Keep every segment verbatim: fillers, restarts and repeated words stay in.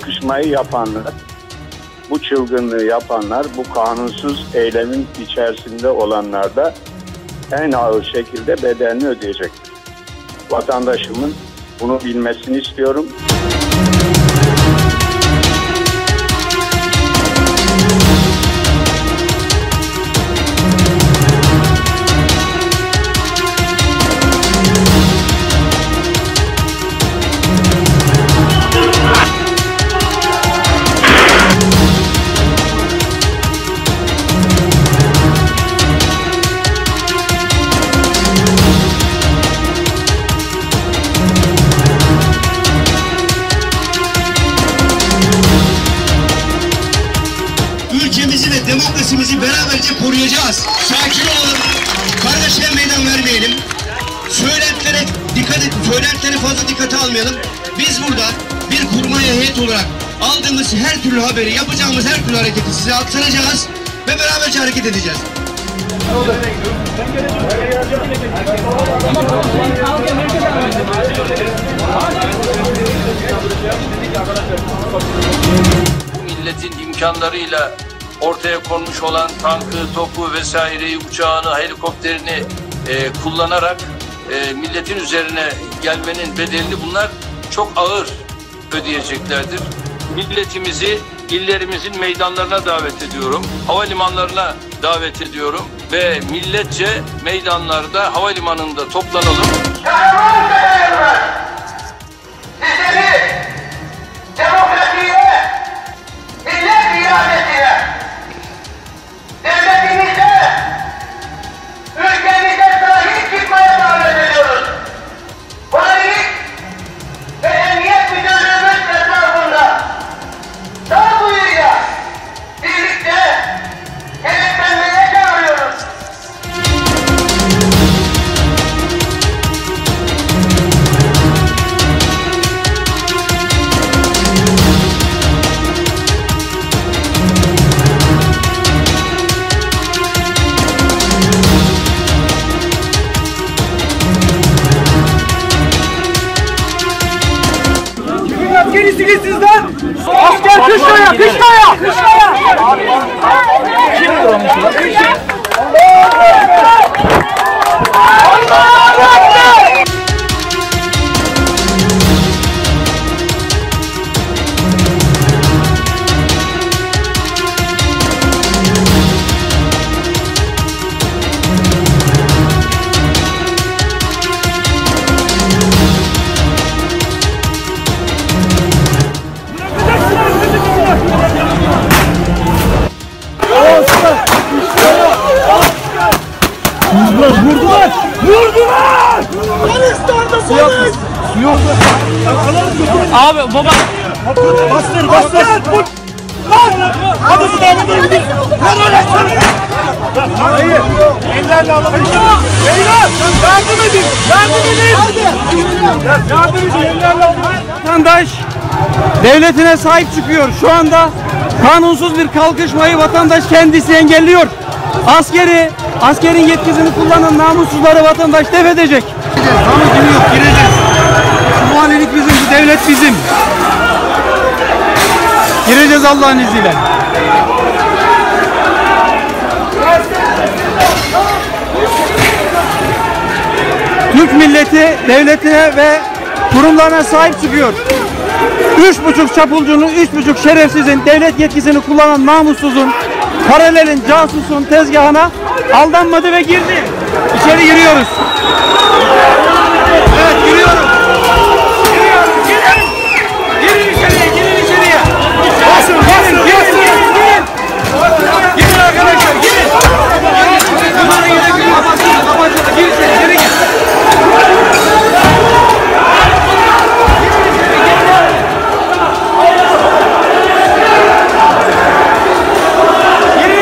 kalkışmayı yapanlar, bu çılgınlığı yapanlar, bu kanunsuz eylemin içerisinde olanlar da en ağır şekilde bedelini ödeyecektir. Vatandaşımın bunu bilmesini istiyorum. Ülkemizi ve demokrasimizi beraberce koruyacağız. Sakin olalım. Kardeşliğe meydan vermeyelim. Söylentilere dikkat et, söylentilere fazla dikkate almayalım. Biz burada bir kurmay heyet olarak aldığımız her türlü haberi, yapacağımız her türlü hareketi size aktaracağız ve beraberce hareket edeceğiz. Milletin imkanlarıyla ortaya konmuş olan tankı, topu vesaireyi, uçağını, helikopterini e, kullanarak e, milletin üzerine gelmenin bedelini bunlar çok ağır ödeyeceklerdir. Milletimizi illerimizin meydanlarına davet ediyorum, havalimanlarına davet ediyorum ve milletçe meydanlarda, havalimanında toplanalım. Askerisiniz siz lan! Asker kışlaya, kışlaya! Kışlaya! Kim vurmuş lan? Vurdular! Vurdular! Afganistan'dasınız! Yok! Abi baba! Bastır bastır! Lan! Hadi bu da bunu indir! Lan öyle sana! Hayır! Ellerle alamayız! Beyler! Yardım edin! Yardım edin! Hadi! Yardım edin! Ellerle alamayız! Vatandaş devletine sahip çıkıyor. Şu anda kanunsuz bir kalkışmayı vatandaş kendisi engelliyor. Askeri, askerin yetkisini kullanan namussuzları vatandaş def edecek. Ama gibi yok, gireceğiz. Bu valilik bizim, bu devlet bizim. Gireceğiz Allah'ın izniyle. Türk milleti devletine ve kurumlarına sahip çıkıyor. Üç buçuk çapulcunun, üç buçuk şerefsizin, devlet yetkisini kullanan namussuzun, paralelin, casusun tezgahına aldanmadı ve girdi. İçeri giriyoruz. Evet, giriyorum. Giriyorum, girin. Girin içeriye, girin içeriye. Basın, basın, girin, girin, girin. Girin arkadaşlar, girin. Bunlara gerek yok. Kapatın, kapatın. Gir içeri, geri gir.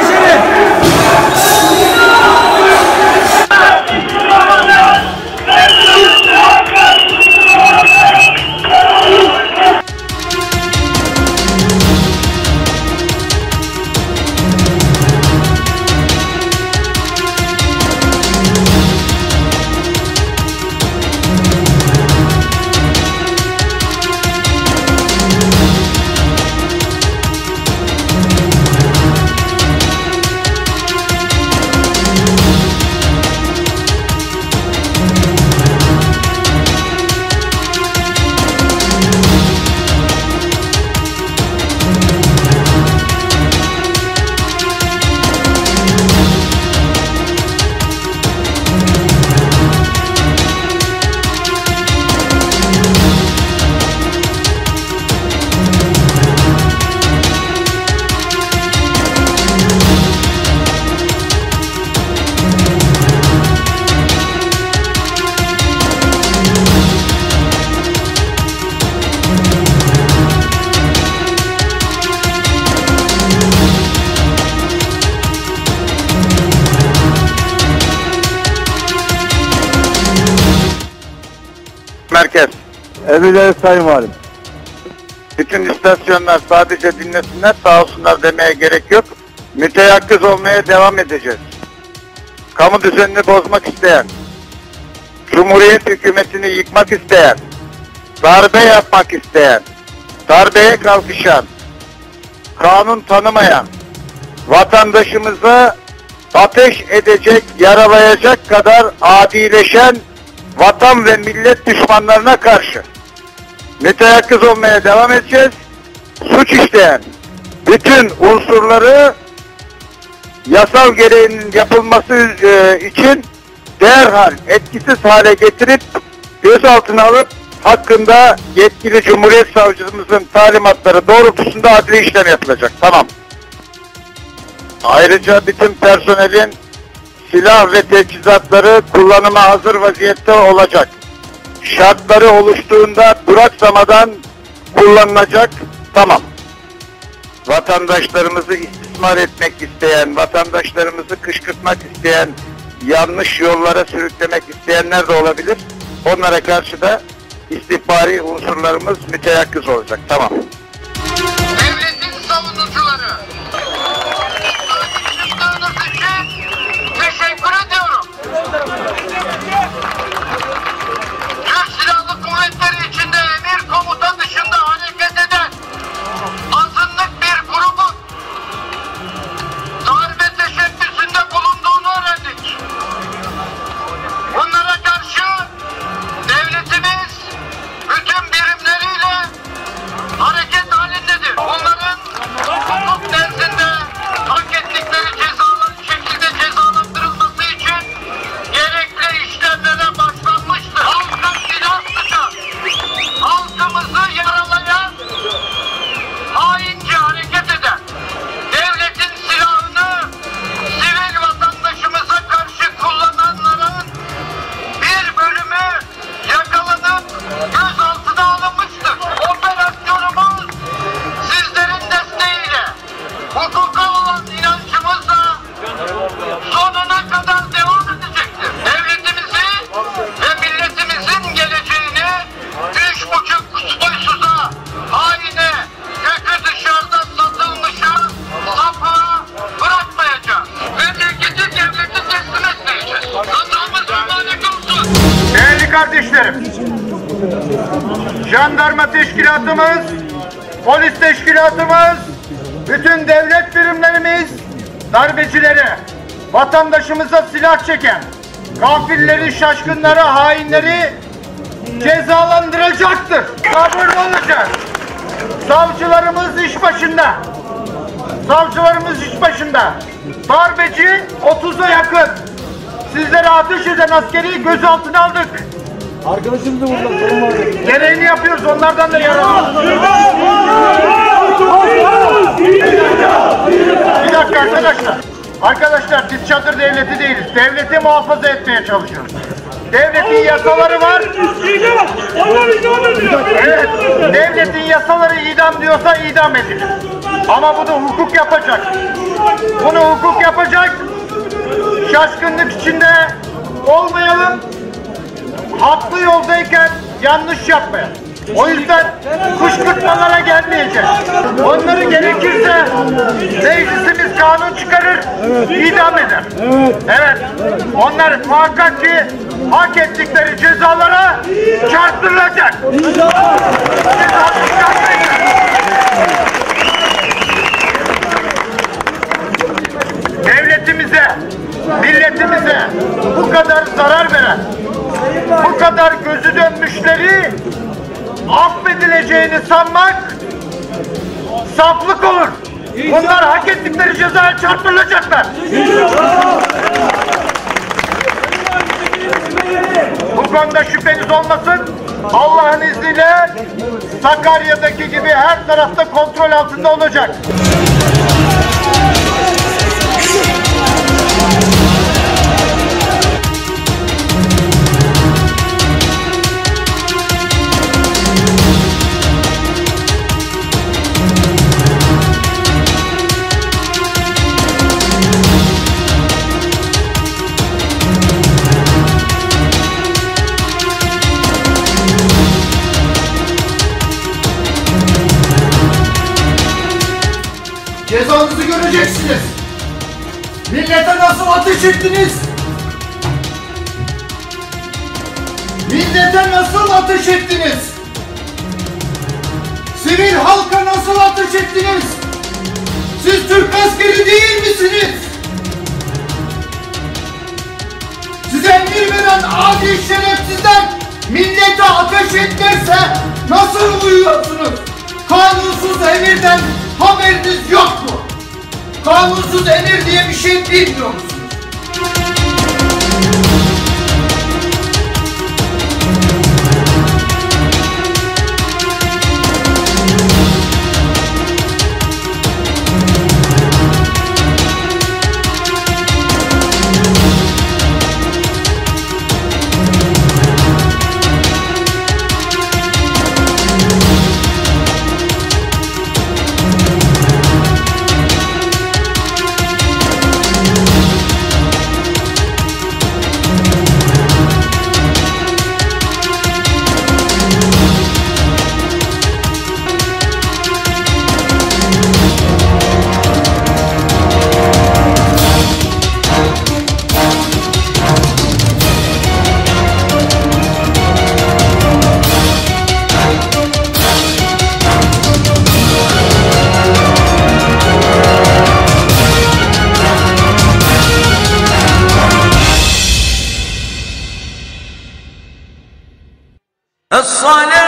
Hey! merkez. Emredersiniz Sayın Valim. Bütün istasyonlar sadece dinlesinler, sağ olsunlar demeye gerek yok. Müteyakkız olmaya devam edeceğiz. Kamu düzenini bozmak isteyen, Cumhuriyet hükümetini yıkmak isteyen, darbe yapmak isteyen, darbeye kalkışan, kanun tanımayan, vatandaşımıza ateş edecek, yaralayacak kadar adileşen vatan ve millet düşmanlarına karşı müteyakkız olmaya devam edeceğiz. Suç işleyen bütün unsurları yasal gereğinin yapılması e, için derhal etkisiz hale getirip gözaltına alıp hakkında yetkili Cumhuriyet Savcımızın talimatları doğrultusunda adli işlem yapılacak. Tamam. Ayrıca bütün personelin silah ve teçhizatları kullanıma hazır vaziyette olacak. Şartları oluştuğunda duraksamadan kullanılacak. Tamam. Vatandaşlarımızı istismar etmek isteyen, vatandaşlarımızı kışkırtmak isteyen, yanlış yollara sürüklemek isteyenler de olabilir. Onlara karşı da istihbari unsurlarımız müteyakkız olacak. Tamam. Devletin savunucuları, çıktığınız için teşekkür ediyorum. Türk Silahlı Kuvvetleri içinde emir komuta dışında hareket eden azınlık bir grubun darbe teşebbüsünde bulunduğunu öğrendik. Bunlara karşı devletimiz bütün birimleriyle hareket halindedir. Onların hukuk nezdinde hak ettikleri cezalar şekilde cezalandırılması için gerekli işlemlere başlanmıştır. Halka silah sıkan, halkımızı yaralayan, haince hareket eden, devletin silahını sivil vatandaşımıza karşı kullananların bir bölümü yakalanıp gözaltına alınmıştır. Operasyonumuz sizlerin desteğiyle, hukuka olan inancımızla sonuna kadar devam edecektir. Devletimizi ve milletimizin geleceğini üç buçuk soysuza, haine, yakı dışarıda satılmışa, sapığa bırakmayacağız. Memleketi devleti teslim etmeyeceğiz. Hatamız mübarek olsun. Değerli kardeşlerim, jandarma teşkilatımız, polis teşkilatımız, bütün devlet birimlerimiz darbecilere, vatandaşımıza silah çeken, kafirleri, şaşkınları, hainleri cezalandıracaktır. Sabırlı olacak. Savcılarımız iş başında. Savcılarımız iş başında. Darbeci otuza yakın. Sizlere ateş eden askeri gözaltına aldık. Arkadaşımız da burada sorun var. Gereğini yapıyoruz, onlardan da yararlanıyoruz. Bir dakika arkadaşlar. Arkadaşlar biz çadır devleti değiliz. Devleti muhafaza etmeye çalışıyoruz. Devletin yasaları var. Evet, devletin yasaları idam diyorsa idam edilir. Ama bunu hukuk yapacak. Bunu hukuk yapacak. Şaşkınlık içinde olmayalım. Haklı yoldayken yanlış yapmayalım. O yüzden kışkırtmalara gelmeyeceğiz. Onları gerekirse meclisimiz kanun çıkarır, idam eder. Evet. Onlar muhakkak ki hak ettikleri cezalara çarptırılacak. Devletimize, milletimize bu kadar zarar veren, bu kadar gözü dönmüşleri affedileceğini sanmak saflık olur. Bunlar hak ettikleri cezaya çarptırılacaklar. Bu konuda şüpheniz olmasın. Allah'ın izniyle Sakarya'daki gibi her tarafta kontrol altında olacak. Millete nasıl ateş ettiniz? Millete nasıl ateş ettiniz? Sivil halka nasıl ateş ettiniz? Siz Türk askeri değil misiniz? Size emir veren adi şerefsizler millete ateş etmezse nasıl uyuyorsunuz? Kanunsuz emirden haberiniz yok mu? Kanunsuz emir diye bir şey bilmiyor musunuz? الصلاة